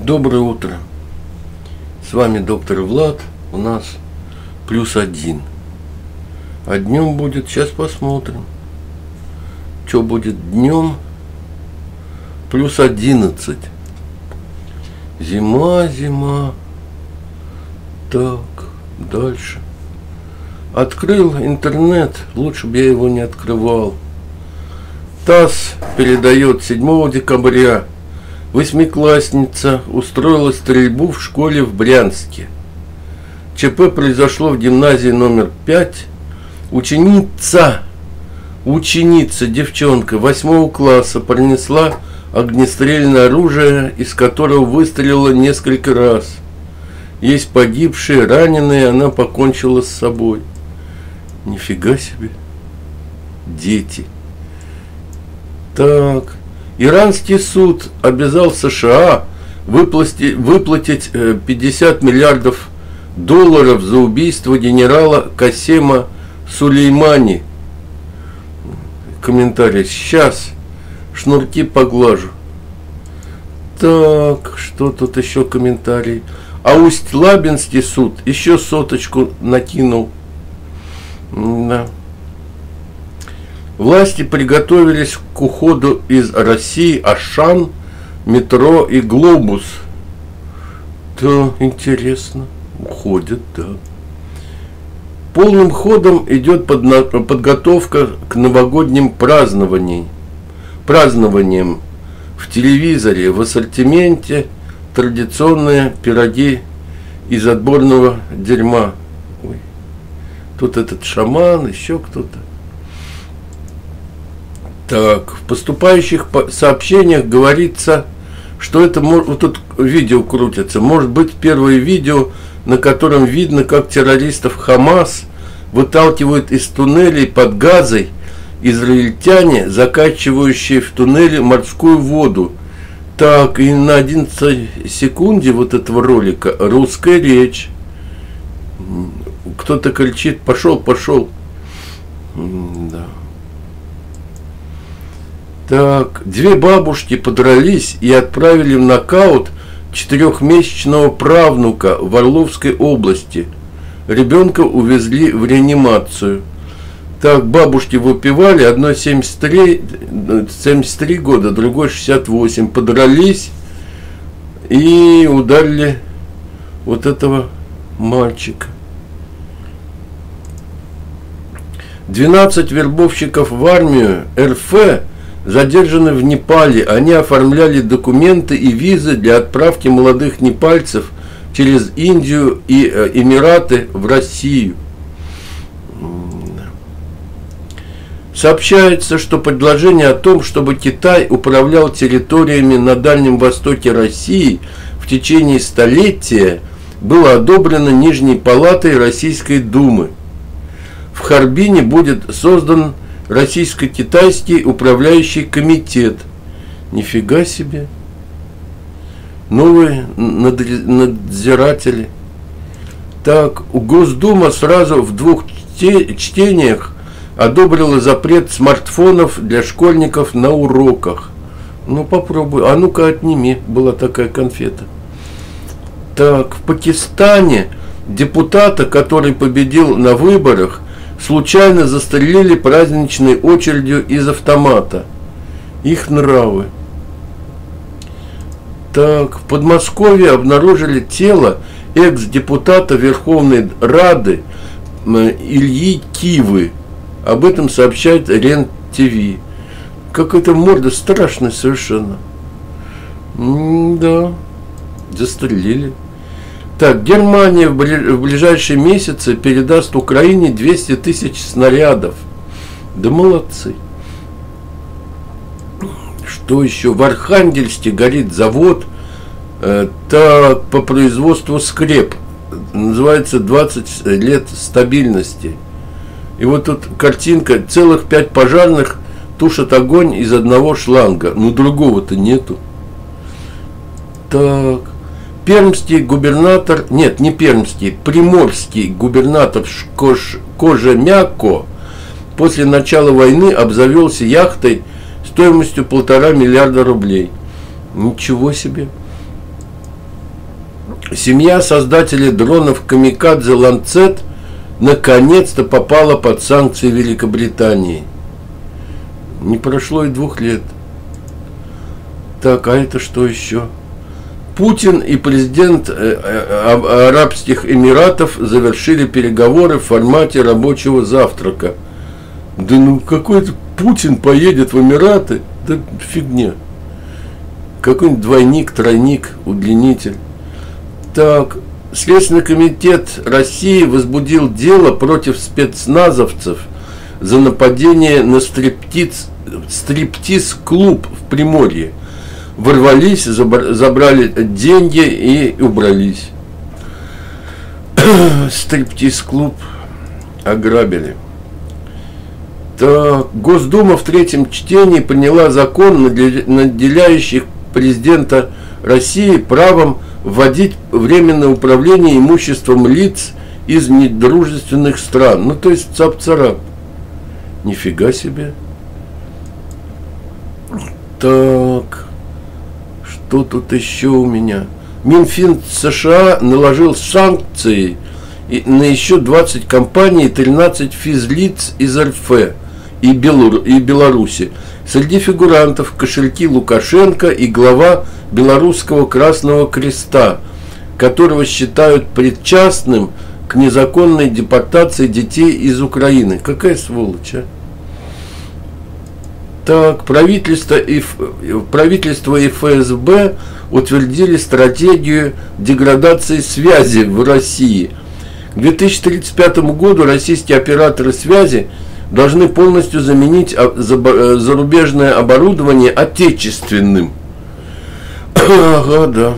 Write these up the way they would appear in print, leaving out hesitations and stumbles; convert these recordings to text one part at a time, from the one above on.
Доброе утро. С вами доктор Влад. У нас +1. А днем будет, сейчас посмотрим. Что будет днем? +11. Зима. Так, дальше. Открыл интернет, лучше бы я его не открывал. ТАСС передает: 7 декабря восьмиклассница устроила стрельбу в школе в Брянске. ЧП произошло в гимназии номер 5. Ученица, девчонка 8 класса, пронесла огнестрельное оружие, из которого выстрелила несколько раз. Есть погибшие, раненые, она покончила с собой. Нифига себе. Дети. Так. Иранский суд обязал США выплатить 50 миллиардов долларов за убийство генерала Касема Сулеймани. Комментарий. Сейчас шнурки поглажу. Так, что тут еще комментарий? А Усть-Лабинский суд еще 100 накинул. Да. Власти приготовились к уходу из России Ашан, метро и Глобус. Да, интересно. Уходят, да. Полным ходом идет подготовка к новогодним празднованиям. В телевизоре в ассортименте традиционные пироги из отборного дерьма. Ой. Тут этот шаман, еще кто-то. Так, в поступающих сообщениях говорится, что это, вот тут видео крутится, может быть первое видео, на котором видно, как террористов Хамас выталкивают из туннелей под Газой израильтяне, закачивающие в туннеле морскую воду. Так, и на 11 секунде вот этого ролика русская речь. Кто-то кричит: пошел. Да. Так, 2 бабушки подрались и отправили в нокаут 4-месячного правнука в Орловской области. Ребенка увезли в реанимацию. Так, бабушки выпивали, одной 73 года, другой 68. Подрались и ударили вот этого мальчика. 12 вербовщиков в армию РФ задержаны в Непале. Они оформляли документы и визы для отправки молодых непальцев через Индию и Эмираты в Россию. Сообщается, что предложение о том, чтобы Китай управлял территориями на Дальнем Востоке России в течение столетия, было одобрено Нижней Палатой Российской Думы. В Харбине будет создан Российско-Китайский управляющий комитет. Нифига себе. Новые надзиратели. Так, Госдума сразу в 2 чтениях одобрила запрет смартфонов для школьников на уроках. Ну попробуй. А ну-ка отними. Была такая конфета. Так, в Пакистане депутата, который победил на выборах, случайно застрелили праздничной очередью из автомата. Их нравы. Так, в Подмосковье обнаружили тело экс-депутата Верховной Рады Ильи Кивы. Об этом сообщает РЕН-ТВ. Какая-то морда страшная совершенно. Да, застрелили. Так, Германия в ближайшие месяцы передаст Украине 200 тысяч снарядов. Да молодцы. Что еще? В Архангельске горит завод так, по производству скреп. Называется 20 лет стабильности. И вот тут картинка. Целых 5 пожарных тушат огонь из одного шланга. Ну другого-то нету. Так. Пермский губернатор, нет, не пермский, приморский губернатор Кожемяко после начала войны обзавелся яхтой стоимостью 1,5 миллиарда рублей. Ничего себе. Семья создателей дронов «Камикадзе Ланцет» наконец-то попала под санкции Великобритании. Не прошло и 2 лет. Так, а это что еще? Путин и президент Арабских Эмиратов завершили переговоры в формате рабочего завтрака. Да ну какой-то Путин поедет в Эмираты? Да фигня. Какой-нибудь двойник, тройник, удлинитель. Так, Следственный комитет России возбудил дело против спецназовцев за нападение на стриптиз-клуб в Приморье. Ворвались, забрали деньги и убрались. Стриптиз-клуб ограбили. Так, Госдума в 3-м чтении приняла закон, наделяющий президента России правом вводить временное управление имуществом лиц из недружественных стран. Ну, то есть цап-царап. Нифига себе. Так, что тут еще у меня? Минфин США наложил санкции на еще 20 компаний и 13 физлиц из РФ и Беларуси. Среди фигурантов кошельки Лукашенко и глава Белорусского Красного Креста, которого считают причастным к незаконной депортации детей из Украины. Какая сволочь, а? Так, правительство и ФСБ утвердили стратегию деградации связи в России. К 2035 году российские операторы связи должны полностью заменить зарубежное оборудование отечественным. Ага, да.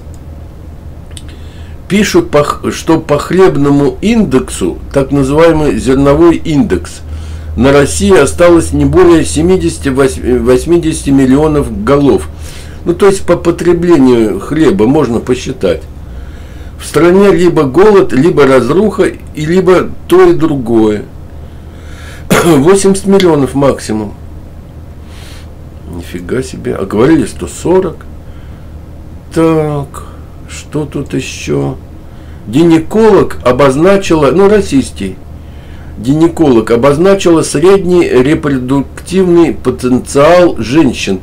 Пишут, что по хлебному индексу, так называемый зерновой индекс, на России осталось не более 70-80 миллионов голов. Ну, то есть по потреблению хлеба можно посчитать. В стране либо голод, либо разруха, и либо то и другое. 80 миллионов максимум. Нифига себе. А говорили 140. Так, что тут еще? Гинеколог обозначила, ну, российский гинеколог обозначила средний репродуктивный потенциал женщин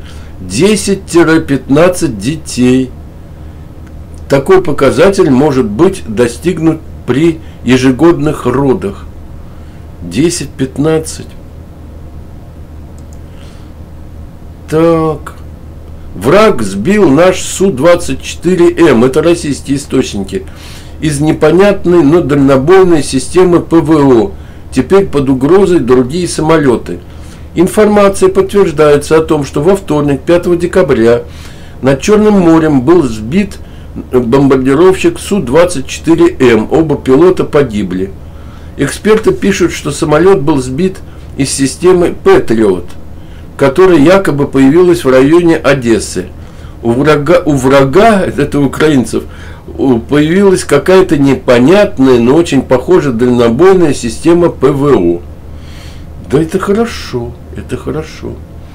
10-15 детей. Такой показатель может быть достигнут при ежегодных родах. 10-15. Так. Враг сбил наш Су-24М, это российские источники, из непонятной, но дальнобойной системы ПВО. Теперь под угрозой другие самолеты. Информация подтверждается о том, что во вторник, 5 декабря, над Черным морем был сбит бомбардировщик Су-24М. Оба пилота погибли. Эксперты пишут, что самолет был сбит из системы Патриот, которая якобы появилась в районе Одессы. У врага, это украинцев, появилась какая-то непонятная, но очень похожая дальнобойная система ПВО. Да это хорошо, это хорошо.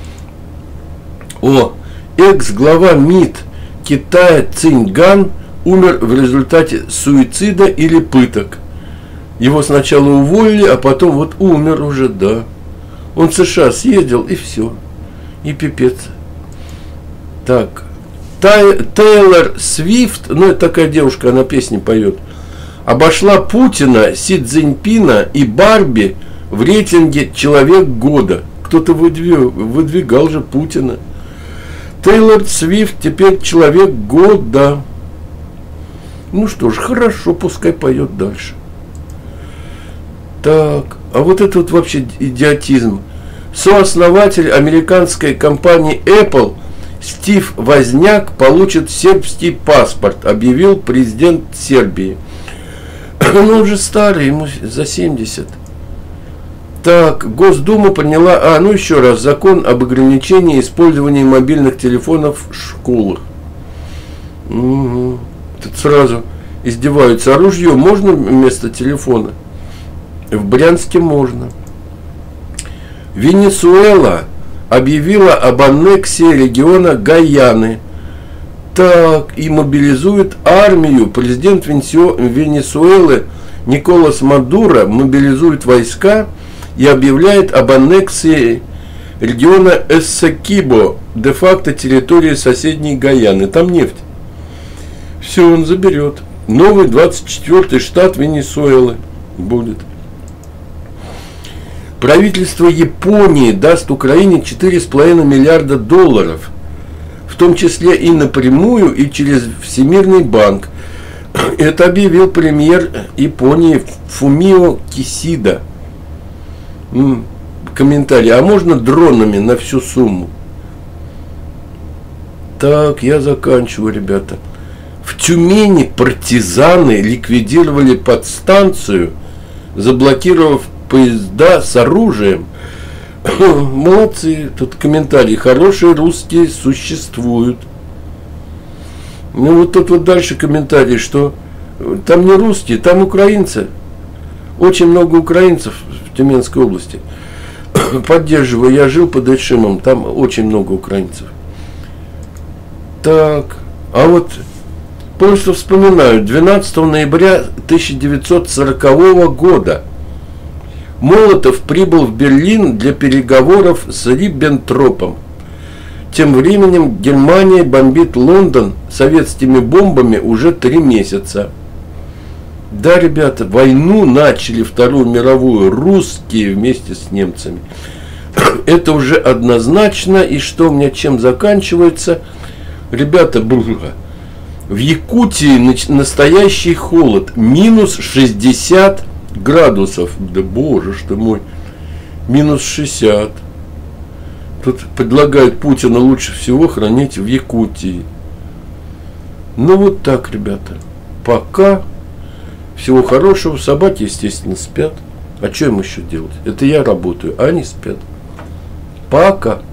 О, экс-глава МИД Китая Циньган умер в результате суицида или пыток. Его сначала уволили, а потом вот умер уже, да. Он в США съездил, и все. И пипец. Так. Тейлор Свифт, ну, это такая девушка, она песни поет, обошла Путина, Си Цзиньпина и Барби в рейтинге «Человек года». Кто-то выдвигал же Путина. Тейлор Свифт теперь «Человек года». Ну что ж, хорошо, пускай поет дальше. Так, а вот это вот вообще идиотизм. Сооснователь американской компании Apple Стив Возняк получит сербский паспорт, объявил президент Сербии. Он уже старый, ему за 70. Так, Госдума приняла, ну еще раз, закон об ограничении использования мобильных телефонов в школах. Тут сразу издеваются. А ружье можно вместо телефона? В Брянске можно. Венесуэла объявила об аннексии региона Гайаны. Так, и мобилизует армию. Президент Венесуэлы Николас Мадуро мобилизует войска и объявляет об аннексии региона Эссекибо, де-факто территории соседней Гаяны. Там нефть. Все он заберет. Новый 24-й штат Венесуэлы будет. Правительство Японии даст Украине $4,5 миллиарда, в том числе и напрямую, и через Всемирный банк. Это объявил премьер Японии Фумио Кисида. Комментарий. А можно дронами на всю сумму? Так, я заканчиваю, ребята. В Тюмени партизаны ликвидировали подстанцию, заблокировав поезда с оружием. Молодцы. Тут комментарий. Хорошие русские существуют. Ну вот тут вот дальше комментарий, что там не русские, там украинцы. Очень много украинцев в Тюменской области. Поддерживаю. Я жил под Ишимом, там очень много украинцев. Так, а вот просто вспоминаю, 12 ноября 1940 года Молотов прибыл в Берлин для переговоров с Риббентропом. Тем временем Германия бомбит Лондон советскими бомбами уже 3 месяца. Да, ребята, войну начали, Вторую мировую, русские вместе с немцами. Это уже однозначно. И что у меня чем заканчивается? Ребята, в Якутии настоящий холод. Минус 60 градусов. Да боже ж ты мой. Минус 60. Тут предлагают Путина лучше всего хранить в Якутии. Ну вот так, ребята. Пока. Всего хорошего. Собаки, естественно, спят. А что им еще делать? Это я работаю, а они спят. Пока.